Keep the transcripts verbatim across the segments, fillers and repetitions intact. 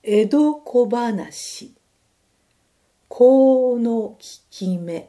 江戸小話、幸の効き目。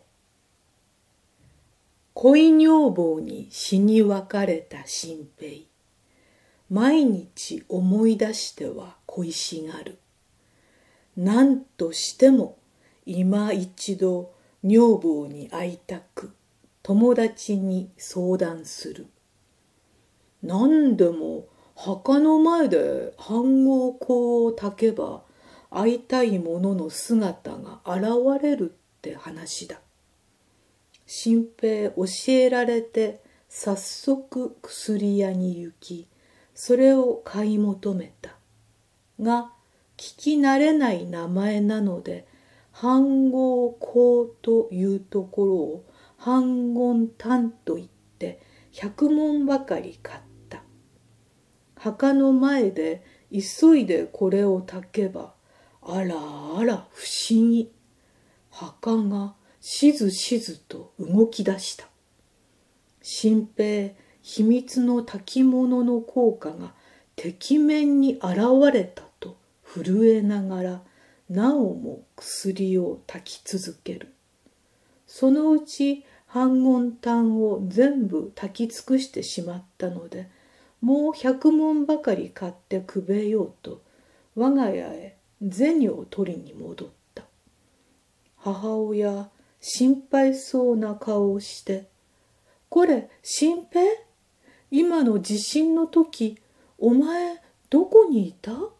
恋女房に死に別れた新平。毎日思い出しては恋しがる。何としても今一度女房に会いたく、友達に相談する。何でも墓の前で飯盒香を焚けば会いたい者の姿が現れるって話だ。新平教えられて早速薬屋に行き、それを買い求めた。が聞き慣れない名前なので、飯盒香というところを飯言炭と言って百文ばかり買った。墓の前で急いでこれを焚けば、あらあら不思議。墓がしずしずと動き出した。新平、秘密の焚き物の効果がてきめんに現れたと震えながら、なおも薬を焚き続ける。そのうち飯言炭を全部焚き尽くしてしまったので、もう百文ばかり買ってくべようと我が家へ銭を取りに戻った。母親、心配そうな顔をして、これ新平、今の地震の時お前どこにいた？